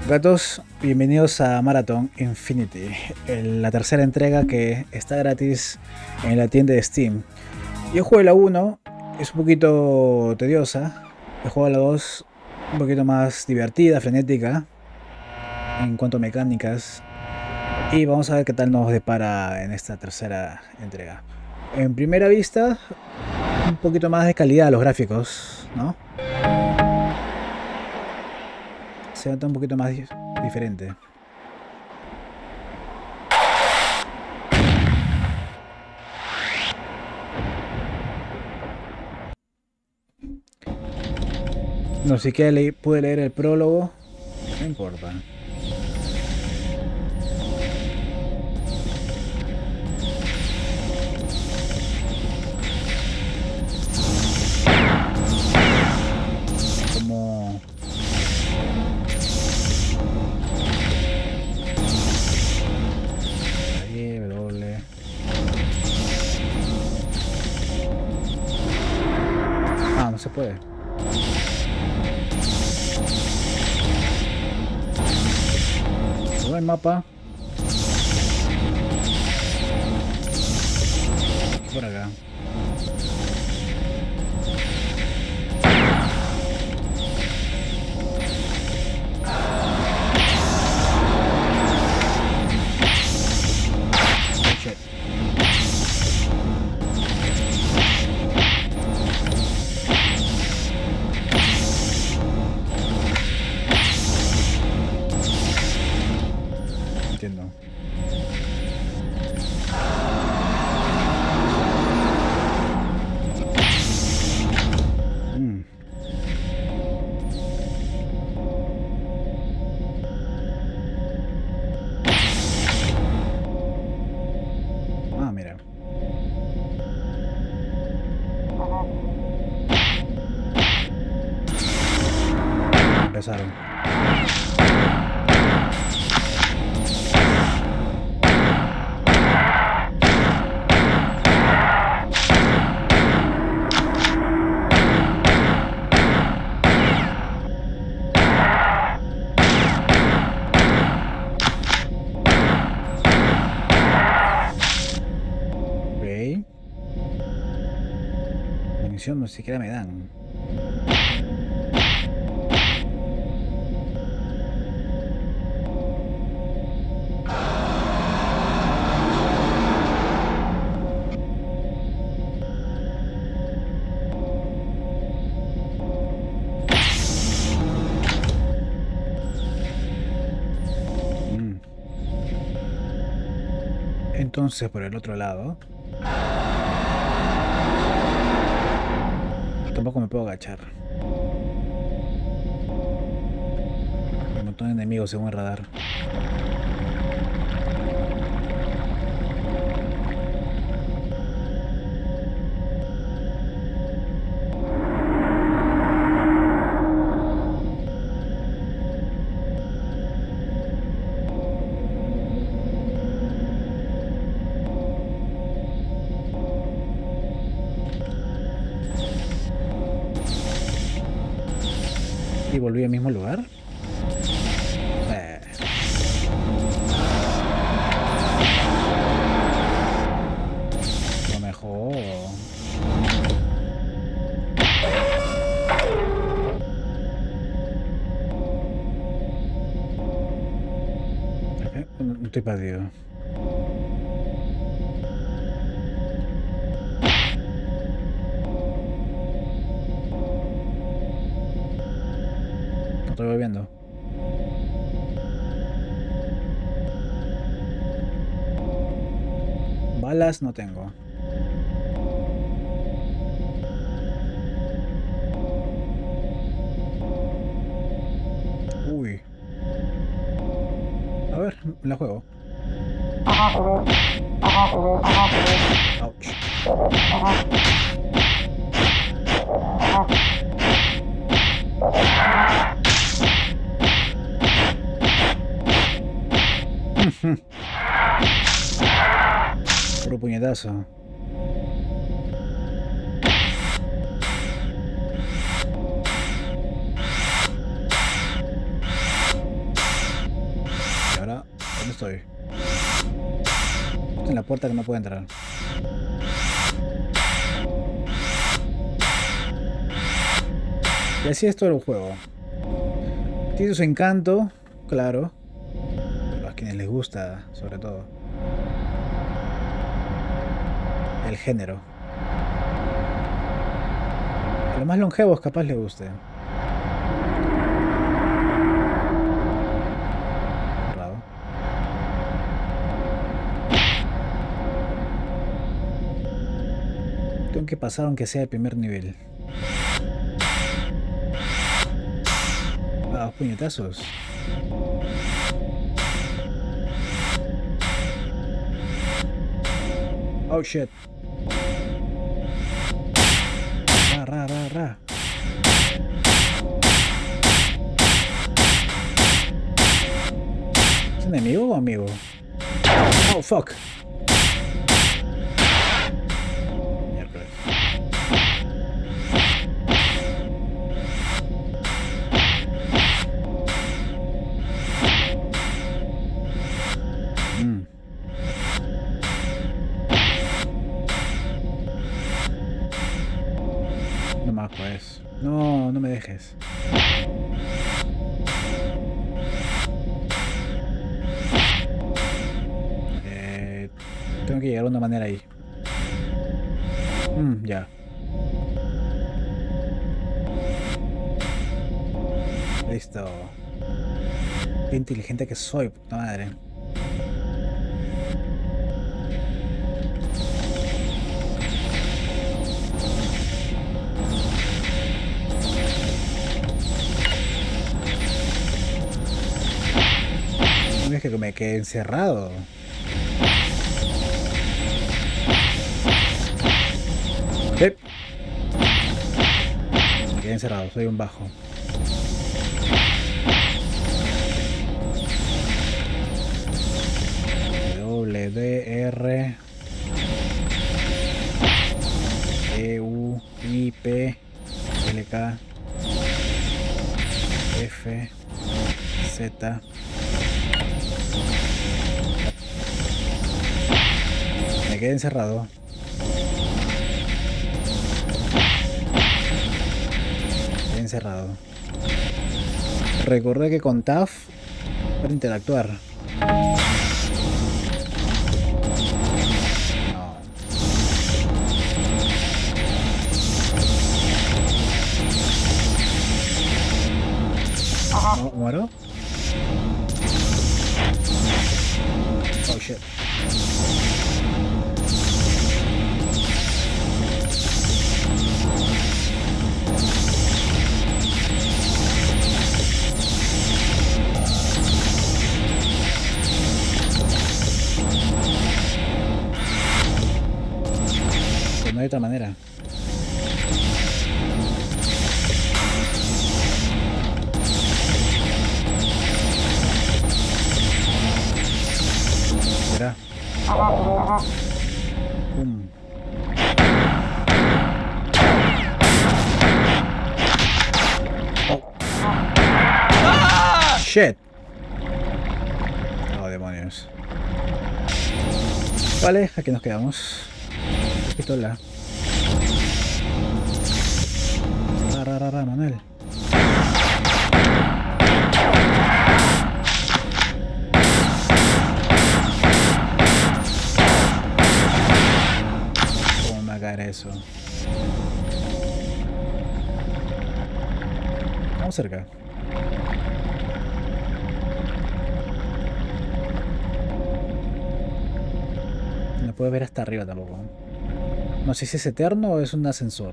Gatos, bienvenidos a Marathon Infinity, la tercera entrega que está gratis en la tienda de Steam. Yo jugué la 1, es un poquito tediosa. He jugado la 2, un poquito más divertida, frenética en cuanto a mecánicas. Y vamos a ver qué tal nos depara en esta tercera entrega. En primera vista, un poquito más de calidad los gráficos, ¿no? Se nota un poquito más diferente. No sé qué pude leer el prólogo, no importa. Como no se puede. El mapa. Por acá. Entiendo. Ah, mira. Empezaron. Munición no siquiera me dan. Entonces por el otro lado tampoco me puedo agachar. Hay un montón de enemigos según el radar. Y volví al mismo lugar. No me jodo. No estoy perdido. Estoy volviendo. Balas no tengo. Uy. A ver, la juego. Ouch. Puro puñetazo. ¿Dónde estoy? Estoy en la puerta que no puedo entrar. Y así es todo el juego. Tiene su encanto, claro. A quienes les gusta, sobre todo. El género. A los más longevos capaz les guste. Cerrado. Tengo que pasar aunque sea el primer nivel. Ah, puñetazos. Oh shit. Ra. ¿Es enemigo o amigo? Oh fuck. Miércoles. No más pues. No, no me dejes. Tengo que llegar de una manera ahí. Ya. Listo. Qué inteligente que soy, puta madre. No es que me quedé encerrado. Me quedé encerrado, soy un bajo. WDR EU IP LK F Z. Me quedé encerrado. Encerrado. Recordé que con TAF para interactuar. No. ¿Muero? Oh shit. No hay otra manera. Espera. Oh. Shit. Oh, demonios. Vale, aquí nos quedamos. Pistola. Manuel. ¿Cómo me caer eso? Vamos cerca. No puedo ver hasta arriba tampoco. No sé si es eterno o es un ascensor.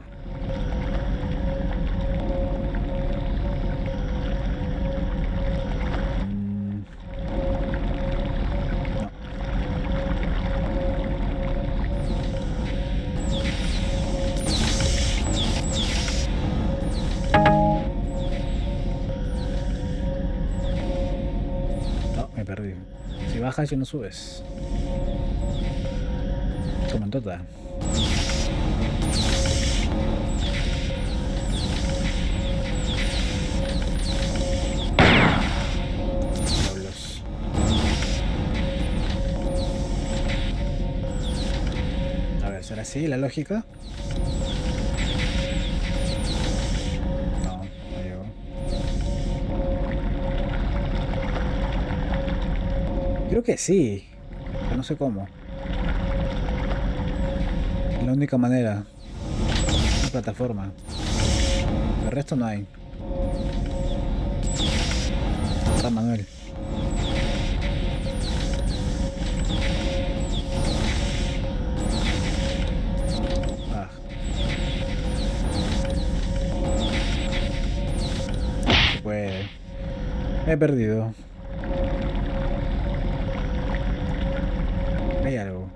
No, me perdí. Si bajas y no subes. Como en tota. ¿Será así la lógica? No, no llegó. Creo que sí, pero no sé cómo. La única manera. Una plataforma. El resto no hay. Está Manuel. Ah. Se puede. Me he perdido. Hay algo.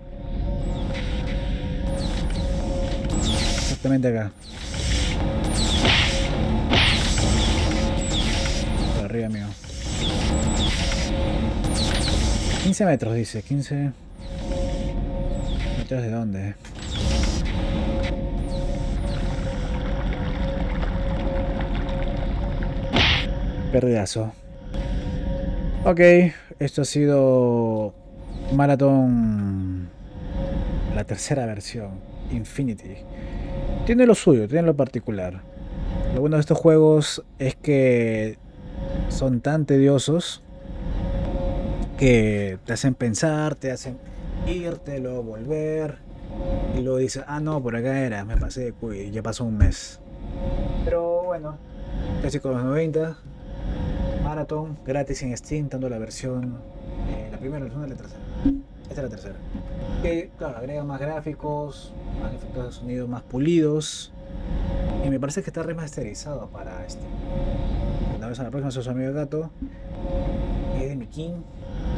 Exactamente acá. Por arriba mío. 15 metros dice. 15 metros de dónde. Perdidazo. Ok, esto ha sido Marathon, la tercera versión, Infinity. Tiene lo suyo, tiene lo particular. Lo bueno de estos juegos es que son tan tediosos que te hacen pensar, te hacen irte, luego volver. Y luego dices, ah no, por acá era, me pasé de cuy, ya pasó un mes. Pero bueno, casi con los 90. Marathon, gratis en Steam, tanto la versión, la primera, la segunda y la tercera. Esta es la tercera. Que, claro, agrega más gráficos, más efectos de sonido más pulidos. Y me parece que está remasterizado para Steam. Una vez a la próxima, soy su amigo Gato. Y es de mi King.